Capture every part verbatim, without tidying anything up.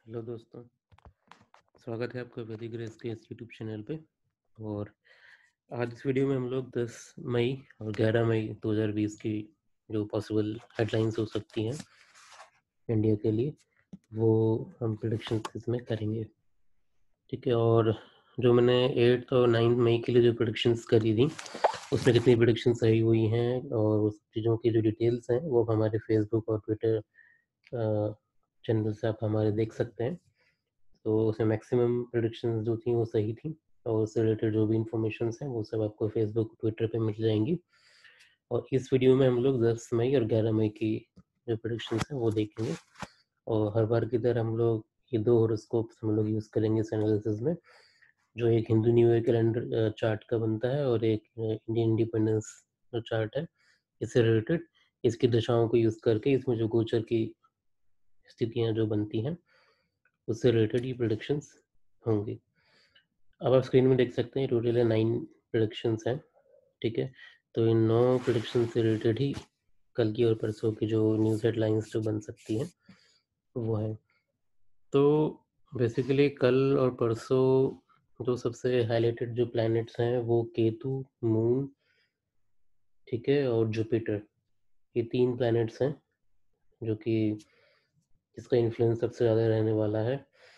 Hello दोस्तों, स्वागत है आपका वैदिक ग्रेस के इस यूट्यूब चैनल पे। और आज इस वीडियो में हम लोग दस मई और ग्यारह मई दो हज़ार बीस की जो पॉसिबल हेडलाइंस हो सकती हैं इंडिया के लिए, वो हम प्रेडिक्शंस इसमें करेंगे। ठीक है, और जो मैंने एट और नाइन्थ मई के लिए जो प्रेडिक्शंस करी थी, उसमें कितनी प्रेडिक्शन सही हुई हैं और उस चीज़ों की जो डिटेल्स हैं वो हमारे फेसबुक और ट्विटर चैनल से आप हमारे देख सकते हैं। तो उसमें मैक्सिमम प्रेडिक्शंस जो थी वो सही थी, और उससे रिलेटेड जो भी इंफॉर्मेशन हैं वो सब आपको फेसबुक ट्विटर पे मिल जाएंगी। और इस वीडियो में हम लोग दस मई और ग्यारह मई की जो प्रेडिक्शंस हैं वो देखेंगे। और हर बार की तरह हम लोग ये दो हॉरोस्कोप्स हम लोग यूज़ करेंगे इस एनालिसिस में, जो एक Hindu new year calendar chart का बनता है और एक इंडियन इंडिपेंडेंस जो चार्ट है इससे रिलेटेड। इसकी दिशाओं को यूज़ करके इसमें जो गोचर की स्थितियाँ जो बनती हैं उससे रिलेटेड ये प्रेडिक्शंस होंगी। अब आप स्क्रीन में देख सकते हैं टोटल है नाइन प्रेडिक्शंस हैं। ठीक है, तो इन नौ प्रेडिक्शन से रिलेटेड ही कल की और परसों की जो न्यूज़ हेडलाइंस जो बन सकती हैं वो है। तो बेसिकली कल और परसों जो सबसे हाईलाइटेड जो प्लैनेट्स हैं वो केतु, मून, ठीक है, और जुपिटर, ये तीन प्लैनेट्स हैं जो कि इसका इन्फ्लुएंस सबसे ज़्यादा रहने वाला है।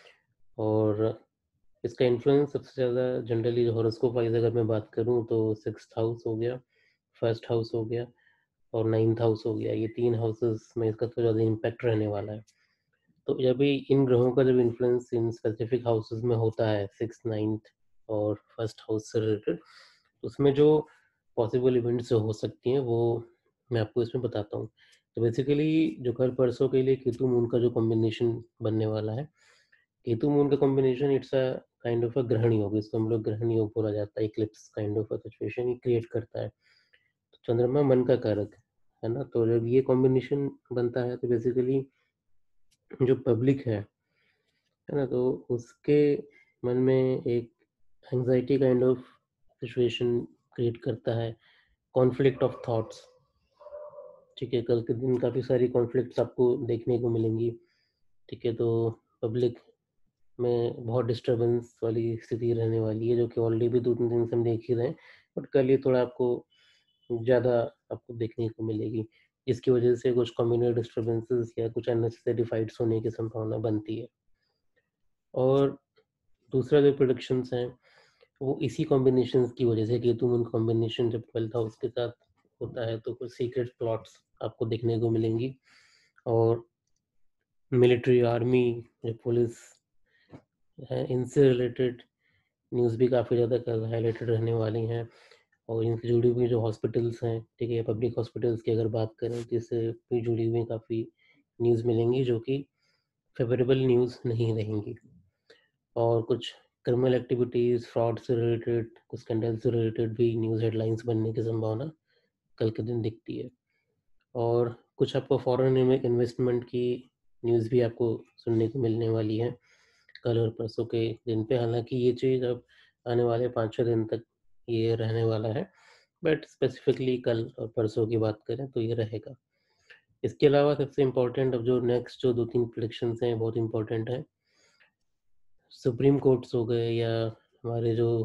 और इसका इन्फ्लुएंस सबसे ज़्यादा जनरली हॉरोस्कोप वाइज अगर मैं बात करूं तो सिक्स्थ हाउस हो गया, फर्स्ट हाउस हो गया और नाइन्थ हाउस हो गया। ये तीन हाउसेस में इसका तो ज़्यादा इम्पैक्ट रहने वाला है। तो जब भी इन ग्रहों का जब इन्फ्लुएंस इन स्पेसिफिक हाउसेस में होता है, सिक्स, नाइन्थ और फर्स्ट हाउस से रिलेटेड, उसमें जो पॉसिबल इवेंट्स जो हो सकती हैं वो मैं आपको इसमें बताता हूँ। तो बेसिकली जो कल परसों के लिए केतु मून का जो कॉम्बिनेशन बनने वाला है, केतु मून का combination it's a kind of a grahan yoga, इसको हम लोग ग्रहण योग बोला जाता है। Eclipse kind of a situation ही क्रिएट करता है। तो चंद्रमा मन का कारक है ना, तो जब ये कॉम्बिनेशन बनता है तो बेसिकली जो पब्लिक है है ना, तो उसके मन में एक anxiety kind of situation create करता है, कॉन्फ्लिक्ट ऑफ थॉट्स। ठीक है, कल के दिन काफ़ी सारी कॉन्फ्लिक्ट्स आपको देखने को मिलेंगी। ठीक है, तो पब्लिक में बहुत डिस्टर्बेंस वाली स्थिति रहने वाली है, जो कि ऑलरेडी भी दो तीन दिन से हम देख ही रहे हैं, बट कल ये थोड़ा आपको ज़्यादा आपको देखने को मिलेगी, जिसकी वजह से कुछ कम्युनल डिस्टर्बेंसेस या कुछ अननेसेसरी फाइट्स होने की संभावना बनती है। और दूसरा जो प्रोडक्शंस हैं वो इसी कॉम्बिनेशन की वजह से, केतु मून कॉम्बिनेशन जब ट्वेल्थ हाउस के साथ होता है तो कुछ सीक्रेट प्लॉट्स आपको देखने को मिलेंगी। और मिलिट्री, आर्मी, पुलिस है, इनसे रिलेटेड न्यूज़ भी काफ़ी ज़्यादा कल हाईलाइटेड रहने वाली हैं। और इनसे जुड़ी हुई जो हॉस्पिटल्स हैं, ठीक है, पब्लिक हॉस्पिटल्स की अगर बात करें तो इससे भी जुड़ी हुई काफ़ी न्यूज़ मिलेंगी जो कि फेवरेबल न्यूज़ नहीं रहेंगी। और कुछ क्रिमिनल एक्टिविटीज़, फ्रॉड से रिलेटेड, कुछ स्कैंडल से रिलेटेड भी न्यूज़ हेडलाइंस बनने की संभावना कल के दिन दिखती है। और कुछ आपको फॉरेन इन्वेस्टमेंट की न्यूज़ भी आपको सुनने को मिलने वाली है कल और परसों के दिन पे। हालांकि ये चीज़ अब आने वाले पाँच छः दिन तक ये रहने वाला है, बट स्पेसिफिकली कल और परसों की बात करें तो ये रहेगा। इसके अलावा सबसे इम्पोर्टेंट अब जो नेक्स्ट जो दो तीन प्रेडिक्शंस हैं बहुत इम्पोर्टेंट हैं। सुप्रीम कोर्ट्स हो गए या हमारे जो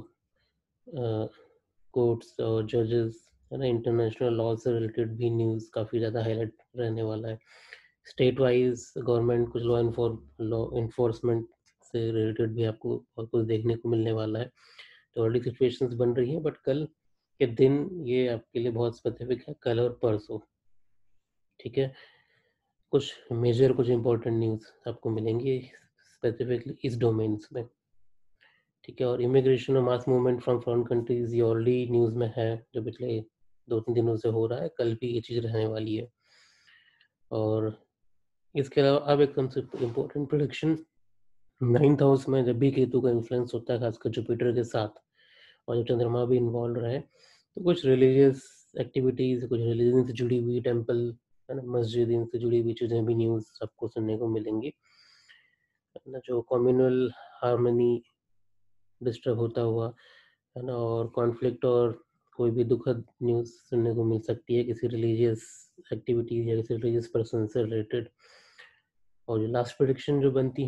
कोर्ट्स और जजेस है ना, इंटरनेशनल लॉ से रिलेटेड भी न्यूज़ काफ़ी ज़्यादा हाईलाइट रहने वाला है। स्टेट वाइज गवर्नमेंट कुछ लॉ लॉ इन्फोर्समेंट से रिलेटेड भी आपको बहुत कुछ देखने को मिलने वाला है। तो ऑलरेडी सिचुएशंस बन रही हैं, बट कल के दिन ये आपके लिए बहुत स्पेसिफिक है, कल और परसों। ठीक है, कुछ मेजर कुछ इंपॉर्टेंट न्यूज़ आपको मिलेंगी स्पेसिफिकली इस डोमेन्स में। ठीक है, और इमिग्रेशन और mass movement from foreign countries ये ऑलरेडी न्यूज़ में है, जो पिछले दो तीन दिनों से हो रहा है, कल भी ये चीज़ रहने वाली है। और इसके अलावा अब एक सबसे इम्पोर्टेंट प्रोडिक्शन, नाइन्थ हाउस में जब भी केतु का इन्फ्लुएंस होता है खासकर जुपिटर के साथ, और जब चंद्रमा भी इन्वॉल्व रहे, तो कुछ रिलीजियस एक्टिविटीज़, कुछ रिलीजन से जुड़ी हुई टेम्पल है ना, मस्जिद, इनसे जुड़ी हुई चीज़ें भी न्यूज़ आपको सुनने को मिलेंगी है ना, जो कम्युनल हार्मनी डिस्टर्ब होता हुआ है ना, और कॉन्फ्लिक्ट और कोई भी दुखद न्यूज़ सुनने को मिल सकती है किसी रिलीजियस एक्टिविटीज़ या किसी रिलीजियस पर्सन से रिलेटेड। और जो लास्ट प्रेडिक्शन जो बनती हैं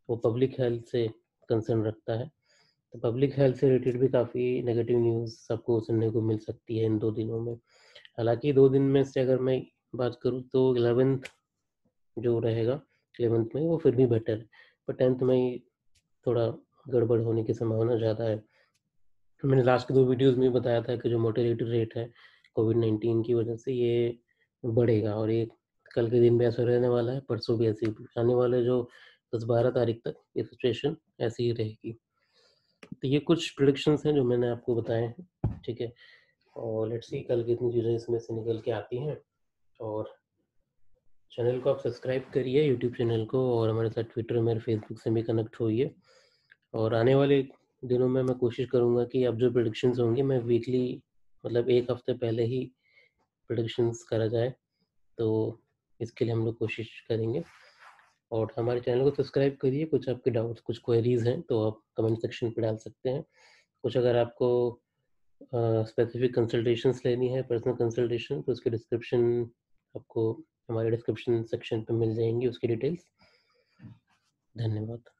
वो पब्लिक हेल्थ से कंसर्न रखता है। तो पब्लिक हेल्थ से रिलेटेड भी काफ़ी नेगेटिव न्यूज़ आपको सुनने को मिल सकती है इन दो दिनों में। हालांकि दो दिन में से अगर मैं बात करूँ तो इलेवेंथ जो रहेगा इलेवेंथ में वो फिर भी बेटर है, पर टेंथ में थोड़ा गड़बड़ होने की संभावना ज़्यादा है। मैंने लास्ट के दो वीडियोस में बताया था कि जो मोर्टेलिटी रेट है कोविड नाइन्टीन की वजह से ये बढ़ेगा, और ये कल के दिन भी ऐसा रहने वाला है, परसों भी ऐसे आने वाले जो दस बारह तारीख तक ये सिचुएशन ऐसी ही रहेगी। तो ये कुछ प्रिडिक्शंस हैं जो मैंने आपको बताए हैं, ठीक है। और लेट्स सी कल कितनी चीज़ें इसमें से निकल के आती हैं। और चैनल को आप सब्सक्राइब करिए, यूट्यूब चैनल को, और हमारे साथ ट्विटर में, फेसबुक से भी कनेक्ट होइए। और आने वाले दिनों में मैं कोशिश करूँगा कि अब जो प्रेडिक्शंस होंगी मैं वीकली, मतलब एक हफ्ते पहले ही प्रेडिक्शंस करा जाए, तो इसके लिए हम लोग कोशिश करेंगे। और हमारे चैनल को सब्सक्राइब करिए। कुछ आपके डाउट्स, कुछ क्वेरीज हैं तो आप कमेंट सेक्शन पे डाल सकते हैं। कुछ अगर आपको स्पेसिफिक कंसल्टेशंस लेनी है, पर्सनल कंसल्टेशन, तो उसकी डिस्क्रिप्शन आपको हमारे डिस्क्रिप्शन सेक्शन पे मिल जाएंगी, उसकी डिटेल्स। धन्यवाद।